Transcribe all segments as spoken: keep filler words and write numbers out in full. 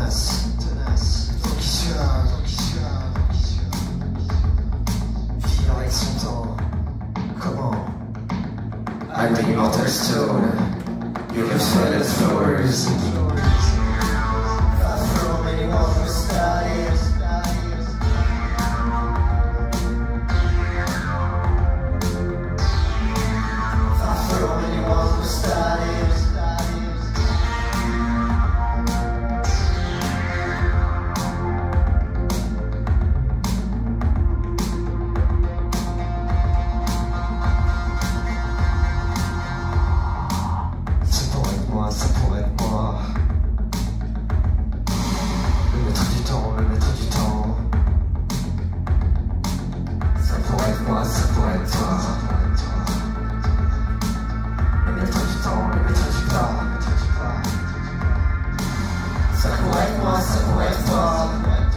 tenace, tenace. Faut qu'il soit, faut qu'il soit, faut qu'il soit. Vivre avec son temps. Comment? I'm the immortal stone. You're the solid flowers. Far from anyone who started. Far from anyone who started. Ça pourrait être moi. Le maître du temps, le maître du temps. Ça pourrait être moi, ça pourrait être toi. Le maître du temps, le maître du pas. Ça pourrait être moi, ça pourrait être toi.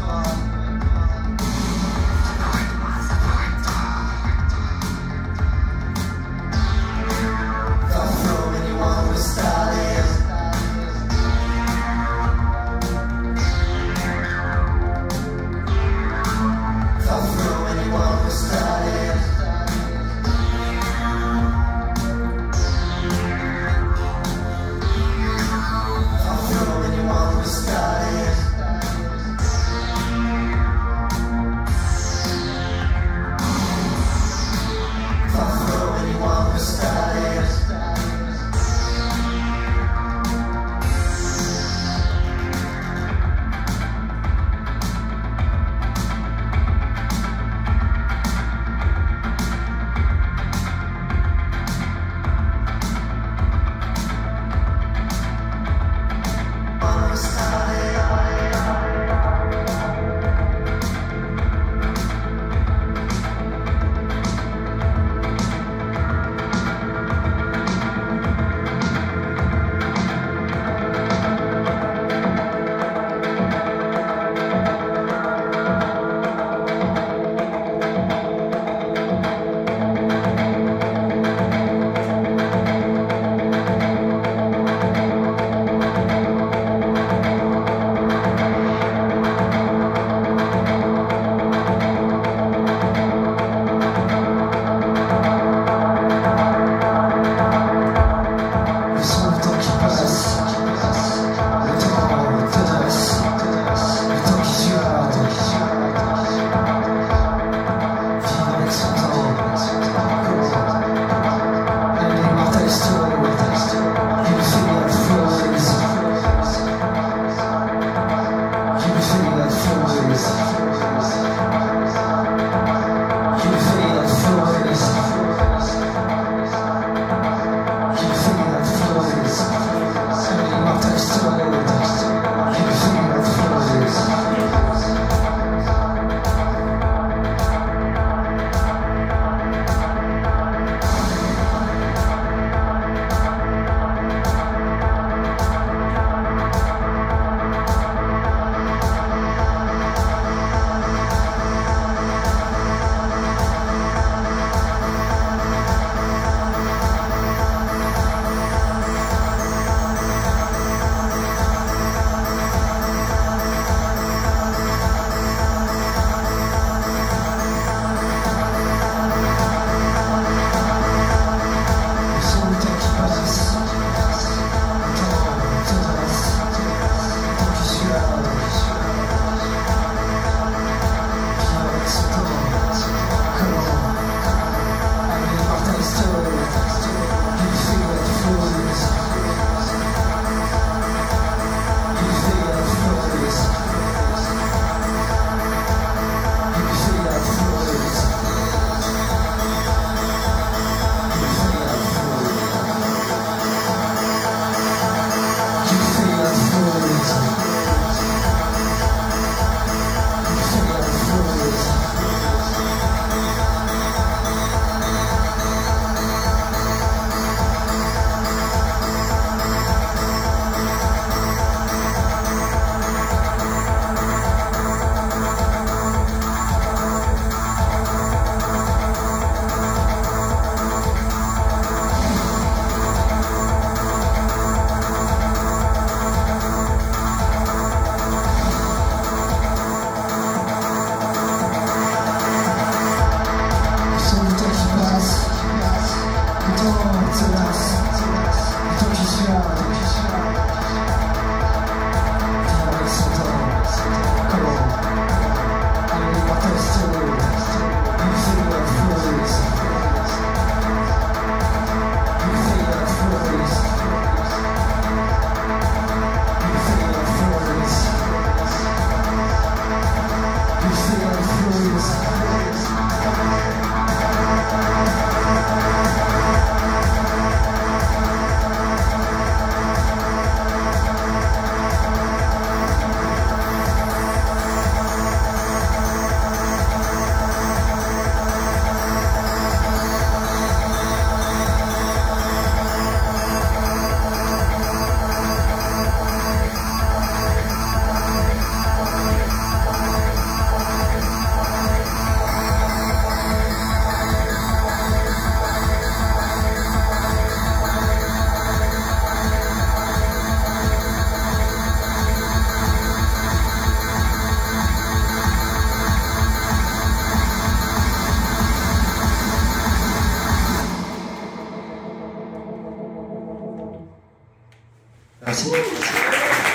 Far from anyone who started. Far from anyone who started. Far from anyone who started. Merci. Merci.